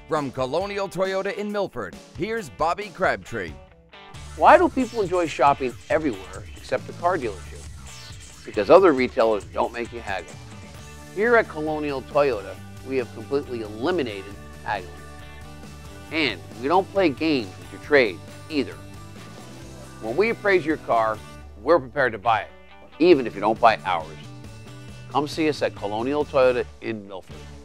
From Colonial Toyota in Milford, here's Bobby Crabtree. Why do people enjoy shopping everywhere except the car dealership? Because other retailers don't make you haggle. Here at Colonial Toyota, we have completely eliminated haggling. And we don't play games with your trade either. When we appraise your car, we're prepared to buy it, even if you don't buy ours. Come see us at Colonial Toyota in Milford.